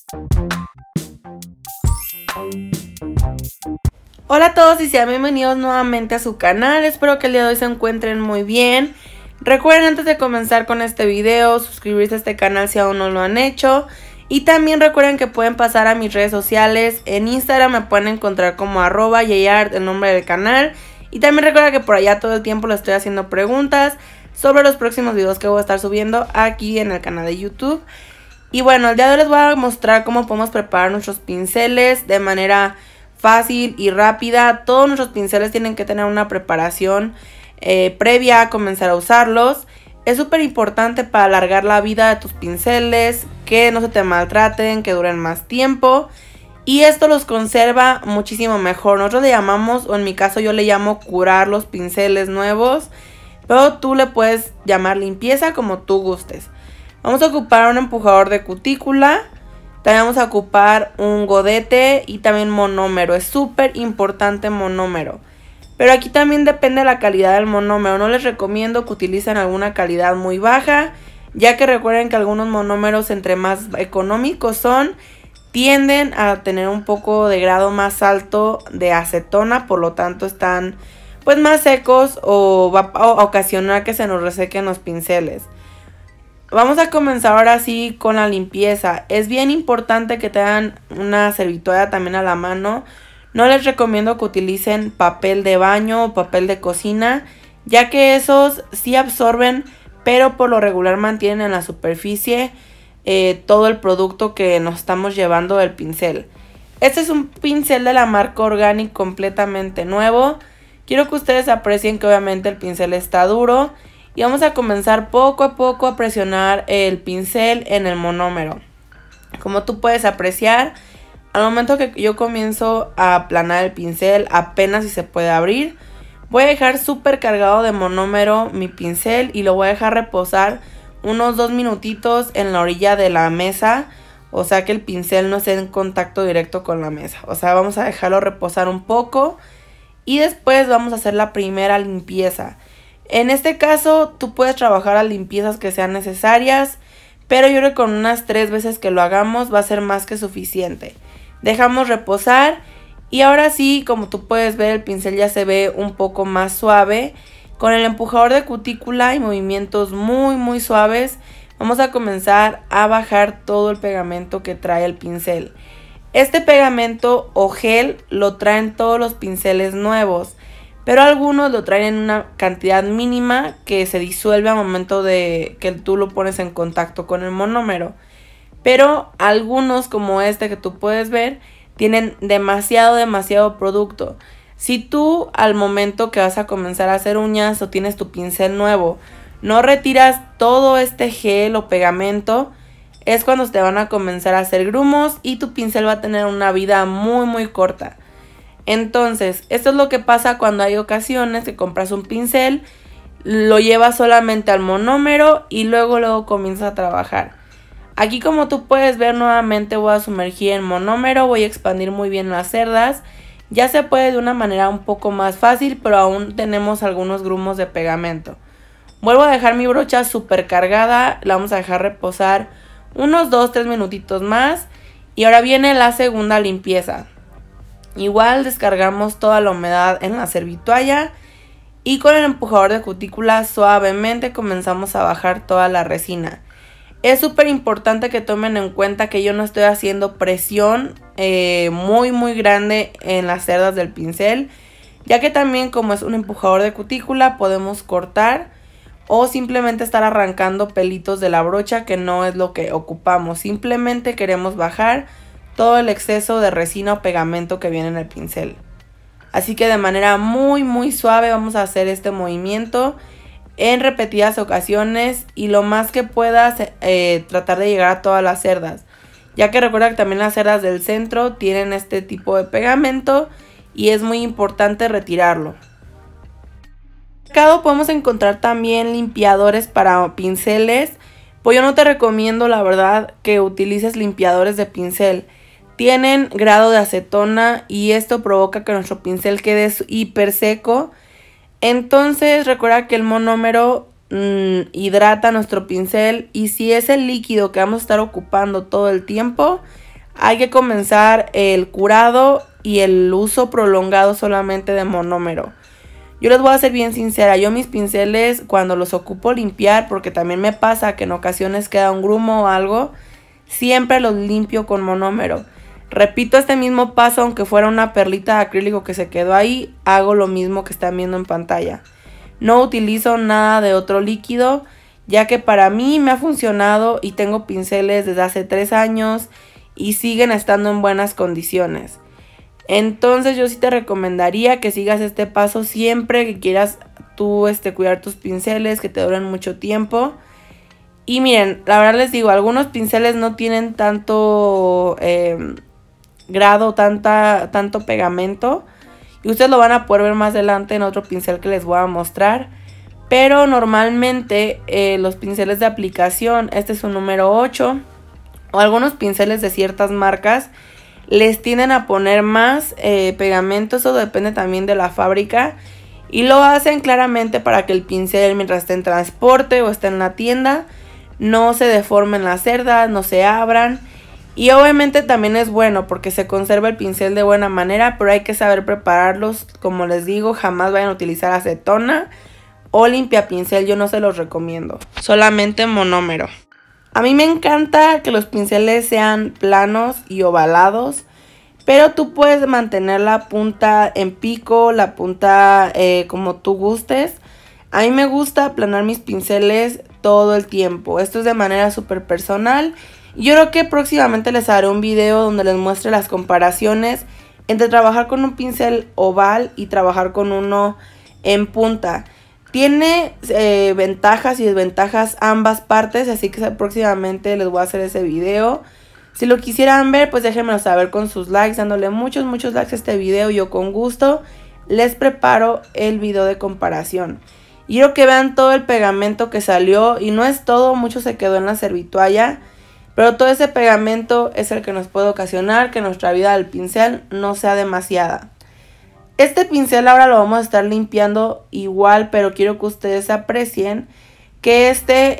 Hola a todos y sean bienvenidos nuevamente a su canal. Espero que el día de hoy se encuentren muy bien. Recuerden antes de comenzar con este video suscribirse a este canal si aún no lo han hecho. Y también recuerden que pueden pasar a mis redes sociales. En Instagram me pueden encontrar como @yayart, el nombre del canal. Y también recuerda que por allá todo el tiempo les estoy haciendo preguntas sobre los próximos videos que voy a estar subiendo aquí en el canal de YouTube. Y bueno, el día de hoy les voy a mostrar cómo podemos preparar nuestros pinceles de manera fácil y rápida. Todos nuestros pinceles tienen que tener una preparación previa a comenzar a usarlos. Es súper importante para alargar la vida de tus pinceles, que no se te maltraten, que duren más tiempo. Y esto los conserva muchísimo mejor. Nosotros le llamamos, o en mi caso yo le llamo curar los pinceles nuevos. Pero tú le puedes llamar limpieza como tú gustes. Vamos a ocupar un empujador de cutícula. También vamos a ocupar un godete y también monómero. Es súper importante monómero. Pero aquí también depende de la calidad del monómero. No les recomiendo que utilicen alguna calidad muy baja, ya que recuerden que algunos monómeros, entre más económicos son, tienden a tener un poco de grado más alto de acetona. Por lo tanto están pues más secos o va a ocasionar que se nos resequen los pinceles. Vamos a comenzar ahora sí con la limpieza. Es bien importante que tengan una servitoalla también a la mano. No les recomiendo que utilicen papel de baño o papel de cocina, ya que esos sí absorben, pero por lo regular mantienen en la superficie todo el producto que nos estamos llevando del pincel. Este es un pincel de la marca Organic completamente nuevo. Quiero que ustedes aprecien que obviamente el pincel está duro. Y vamos a comenzar poco a poco a presionar el pincel en el monómero. Como tú puedes apreciar, al momento que yo comienzo a aplanar el pincel, apenas si se puede abrir, voy a dejar súper cargado de monómero mi pincel y lo voy a dejar reposar unos 2 minutitos en la orilla de la mesa. O sea que el pincel no esté en contacto directo con la mesa. O sea, vamos a dejarlo reposar un poco y después vamos a hacer la primera limpieza. En este caso tú puedes trabajar las limpiezas que sean necesarias, pero yo creo que con unas 3 veces que lo hagamos va a ser más que suficiente. Dejamos reposar y ahora sí, como tú puedes ver, el pincel ya se ve un poco más suave. Con el empujador de cutícula y movimientos muy suaves vamos a comenzar a bajar todo el pegamento que trae el pincel. Este pegamento o gel lo traen todos los pinceles nuevos, pero algunos lo traen en una cantidad mínima que se disuelve al momento de que tú lo pones en contacto con el monómero. Pero algunos, como este que tú puedes ver, tienen demasiado producto. Si tú al momento que vas a comenzar a hacer uñas o tienes tu pincel nuevo, no retiras todo este gel o pegamento, es cuando te van a comenzar a hacer grumos y tu pincel va a tener una vida muy corta. Entonces, esto es lo que pasa cuando hay ocasiones que compras un pincel, lo llevas solamente al monómero y luego comienzas a trabajar. Aquí, como tú puedes ver, nuevamente voy a sumergir en monómero, voy a expandir muy bien las cerdas. Ya se puede de una manera un poco más fácil, pero aún tenemos algunos grumos de pegamento. Vuelvo a dejar mi brocha súper cargada, la vamos a dejar reposar unos 2-3 minutitos más. Y ahora viene la segunda limpieza. Igual descargamos toda la humedad en la servitoalla y con el empujador de cutícula suavemente comenzamos a bajar toda la resina. Es súper importante que tomen en cuenta que yo no estoy haciendo presión muy grande en las cerdas del pincel, ya que también, como es un empujador de cutícula, podemos cortar o simplemente estar arrancando pelitos de la brocha, que no es lo que ocupamos. Simplemente queremos bajar todo el exceso de resina o pegamento que viene en el pincel. Así que de manera muy suave vamos a hacer este movimiento en repetidas ocasiones y lo más que puedas tratar de llegar a todas las cerdas, ya que recuerda que también las cerdas del centro tienen este tipo de pegamento y es muy importante retirarlo. En el mercado podemos encontrar también limpiadores para pinceles, pues yo no te recomiendo, la verdad, que utilices limpiadores de pincel. Tienen grado de acetona y esto provoca que nuestro pincel quede hiper seco. Entonces recuerda que el monómero hidrata nuestro pincel y si es el líquido que vamos a estar ocupando todo el tiempo, hay que comenzar el curado y el uso prolongado solamente de monómero. Yo les voy a ser bien sincera, yo mis pinceles cuando los ocupo limpiar, porque también me pasa que en ocasiones queda un grumo o algo, siempre los limpio con monómero. Repito este mismo paso aunque fuera una perlita de acrílico que se quedó ahí, hago lo mismo que están viendo en pantalla. No utilizo nada de otro líquido, ya que para mí me ha funcionado y tengo pinceles desde hace 3 años y siguen estando en buenas condiciones. Entonces yo sí te recomendaría que sigas este paso siempre que quieras tú cuidar tus pinceles, que te duren mucho tiempo. Y miren, la verdad les digo, algunos pinceles no tienen tanto grado, tanto pegamento. Y ustedes lo van a poder ver más adelante en otro pincel que les voy a mostrar. Pero normalmente los pinceles de aplicación, este es un número 8, o algunos pinceles de ciertas marcas, les tienden a poner más pegamento. Eso depende también de la fábrica. Y lo hacen claramente para que el pincel, mientras esté en transporte o esté en la tienda, no se deformen las cerdas, no se abran. Y obviamente también es bueno porque se conserva el pincel de buena manera, pero hay que saber prepararlos. Como les digo, jamás vayan a utilizar acetona o limpiapincel, yo no se los recomiendo. Solamente monómero. A mí me encanta que los pinceles sean planos y ovalados, pero tú puedes mantener la punta en pico, la punta como tú gustes. A mí me gusta aplanar mis pinceles todo el tiempo. Esto es de manera súper personal. Yo creo que próximamente les haré un video donde les muestre las comparaciones entre trabajar con un pincel oval y trabajar con uno en punta. Tiene ventajas y desventajas ambas partes, así que próximamente les voy a hacer ese video. Si lo quisieran ver, pues déjenmelo saber con sus likes, dándole muchos likes a este video. Yo con gusto les preparo el video de comparación. Y quiero que vean todo el pegamento que salió, y no es todo, mucho se quedó en la servitualla. Pero todo ese pegamento es el que nos puede ocasionar que nuestra vida del pincel no sea demasiada. Este pincel ahora lo vamos a estar limpiando igual, pero quiero que ustedes aprecien que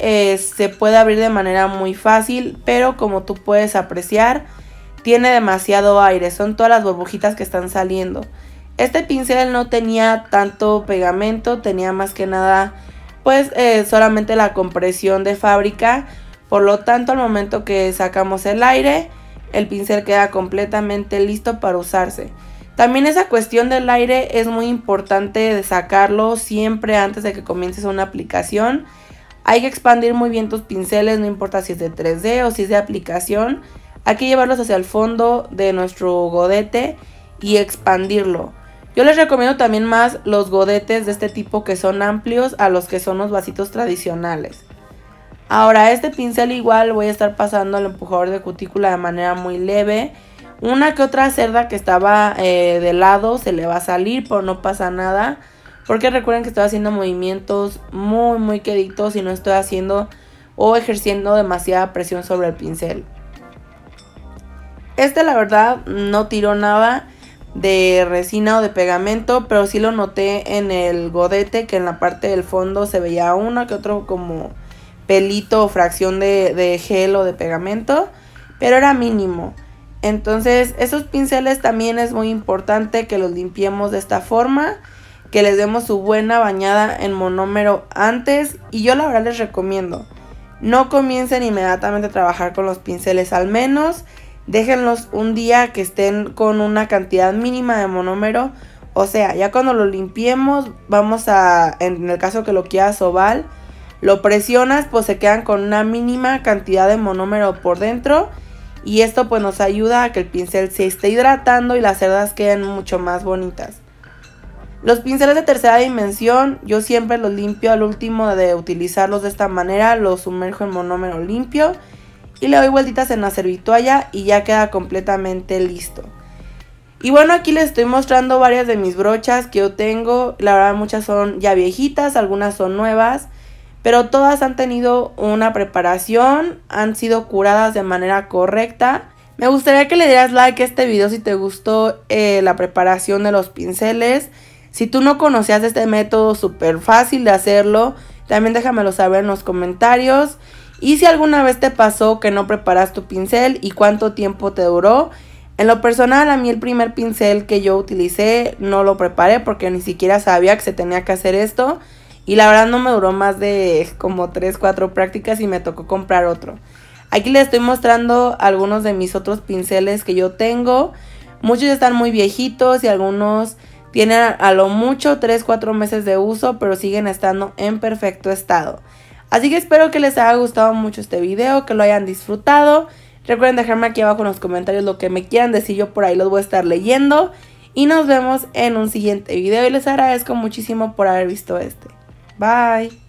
se puede abrir de manera muy fácil, pero como tú puedes apreciar, tiene demasiado aire, son todas las burbujitas que están saliendo. Este pincel no tenía tanto pegamento, tenía más que nada pues solamente la compresión de fábrica, por lo tanto al momento que sacamos el aire, el pincel queda completamente listo para usarse. También esa cuestión del aire es muy importante de sacarlo siempre antes de que comiences una aplicación. Hay que expandir muy bien tus pinceles, no importa si es de 3D o si es de aplicación. Hay que llevarlos hacia el fondo de nuestro godete y expandirlo. Yo les recomiendo también más los godetes de este tipo que son amplios a los que son los vasitos tradicionales. Ahora este pincel igual voy a estar pasando el empujador de cutícula de manera muy leve. Una que otra cerda que estaba de lado se le va a salir, pero no pasa nada. Porque recuerden que estoy haciendo movimientos muy queditos y no estoy haciendo o ejerciendo demasiada presión sobre el pincel. La verdad no tiró nada de resina o de pegamento, pero sí lo noté en el godete, que en la parte del fondo se veía uno que otro como pelito o fracción de gel o de pegamento, pero era mínimo. Entonces esos pinceles también es muy importante que los limpiemos de esta forma, que les demos su buena bañada en monómero antes. Y yo la verdad les recomiendo, no comiencen inmediatamente a trabajar con los pinceles, al menos déjenlos un día que estén con una cantidad mínima de monómero. O sea, ya cuando lo limpiemos vamos a, en el caso que lo quieras oval, lo presionas, pues se quedan con una mínima cantidad de monómero por dentro. Y esto pues nos ayuda a que el pincel se esté hidratando y las cerdas queden mucho más bonitas. Los pinceles de tercera dimensión yo siempre los limpio al último de utilizarlos de esta manera. Los sumerjo en monómero limpio y le doy vueltitas en la servitualla y ya queda completamente listo. Y bueno, aquí les estoy mostrando varias de mis brochas que yo tengo. La verdad muchas son ya viejitas, algunas son nuevas, pero todas han tenido una preparación, han sido curadas de manera correcta. Me gustaría que le dieras like a este video si te gustó la preparación de los pinceles. Si tú no conocías este método súper fácil de hacerlo, también déjamelo saber en los comentarios. Y si alguna vez te pasó que no preparas tu pincel y cuánto tiempo te duró. En lo personal, a mí el primer pincel que yo utilicé no lo preparé porque ni siquiera sabía que se tenía que hacer esto. Y la verdad no me duró más de como 3-4 prácticas y me tocó comprar otro. Aquí les estoy mostrando algunos de mis otros pinceles que yo tengo. Muchos ya están muy viejitos y algunos tienen a lo mucho 3-4 meses de uso, pero siguen estando en perfecto estado. Así que espero que les haya gustado mucho este video, que lo hayan disfrutado. Recuerden dejarme aquí abajo en los comentarios lo que me quieran decir, yo por ahí los voy a estar leyendo. Y nos vemos en un siguiente video y les agradezco muchísimo por haber visto este. Bye.